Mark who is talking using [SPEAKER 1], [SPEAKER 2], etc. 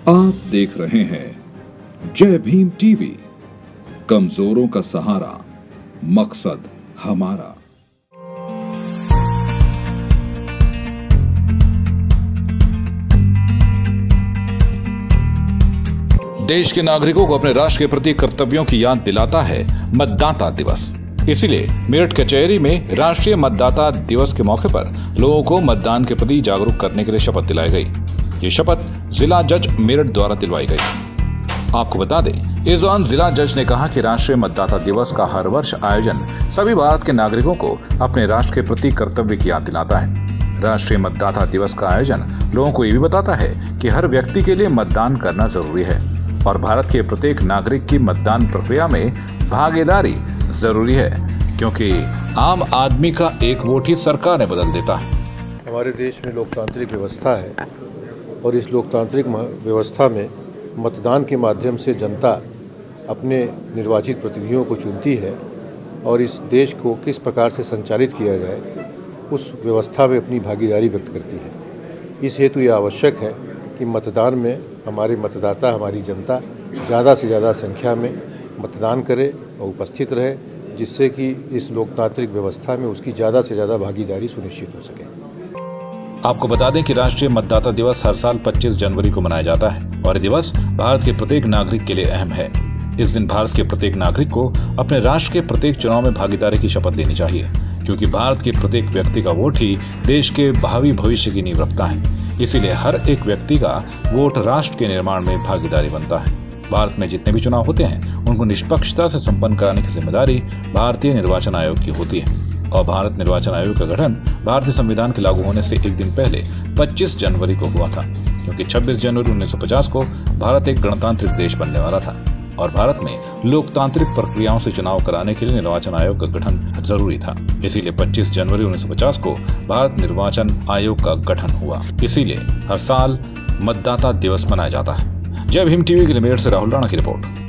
[SPEAKER 1] आप देख रहे हैं जय भीम टीवी, कमजोरों का सहारा, मकसद हमारा। देश के नागरिकों को अपने राष्ट्र के प्रति कर्तव्यों की याद दिलाता है मतदाता दिवस। इसीलिए मेरठ कचहरी में राष्ट्रीय मतदाता दिवस के मौके पर लोगों को मतदान के प्रति जागरूक करने के लिए शपथ दिलाई गई। ये शपथ जिला जज मेरठ द्वारा दिलवाई गई। आपको बता दें, इस दौरान जिला जज ने कहा कि राष्ट्रीय मतदाता दिवस का हर वर्ष आयोजन सभी भारत के नागरिकों को अपने राष्ट्र के प्रति कर्तव्य की याद दिलाता है। राष्ट्रीय मतदाता दिवस का आयोजन लोगों को ये भी बताता है कि हर व्यक्ति के लिए मतदान करना जरूरी है और भारत के प्रत्येक नागरिक की मतदान प्रक्रिया में भागीदारी जरूरी है, क्योंकि आम आदमी का एक वोट ही सरकार ने बदल देता है।
[SPEAKER 2] हमारे देश में लोकतांत्रिक व्यवस्था है और इस लोकतांत्रिक व्यवस्था में मतदान के माध्यम से जनता अपने निर्वाचित प्रतिनिधियों को चुनती है और इस देश को किस प्रकार से संचालित किया जाए उस व्यवस्था में अपनी भागीदारी व्यक्त करती है। इस हेतु यह आवश्यक है कि मतदान में हमारे मतदाता, हमारी जनता ज़्यादा से ज़्यादा संख्या में मतदान करे और उपस्थित रहे, जिससे कि इस लोकतांत्रिक व्यवस्था में उसकी ज़्यादा से ज़्यादा भागीदारी सुनिश्चित हो सके।
[SPEAKER 1] आपको बता दें कि राष्ट्रीय मतदाता दिवस हर साल 25 जनवरी को मनाया जाता है और यह दिवस भारत के प्रत्येक नागरिक के लिए अहम है। इस दिन भारत के प्रत्येक नागरिक को अपने राष्ट्र के प्रत्येक चुनाव में भागीदारी की शपथ लेनी चाहिए, क्योंकि भारत के प्रत्येक व्यक्ति का वोट ही देश के भावी भविष्य की नींव रखता है। इसीलिए हर एक व्यक्ति का वोट राष्ट्र के निर्माण में भागीदारी बनता है। भारत में जितने भी चुनाव होते हैं उनको निष्पक्षता से संपन्न कराने की जिम्मेदारी भारतीय निर्वाचन आयोग की होती है और भारत निर्वाचन आयोग का गठन भारतीय संविधान के लागू होने से एक दिन पहले 25 जनवरी को हुआ था, क्योंकि 26 जनवरी 1950 को भारत एक गणतांत्रिक देश बनने वाला था और भारत में लोकतांत्रिक प्रक्रियाओं से चुनाव कराने के लिए निर्वाचन आयोग का गठन जरूरी था। इसीलिए 25 जनवरी 1950 को भारत निर्वाचन आयोग का गठन हुआ। इसीलिए हर साल मतदाता दिवस मनाया जाता है। जय भीम टीवी के लिए मेरठ से राहुल राणा की रिपोर्ट।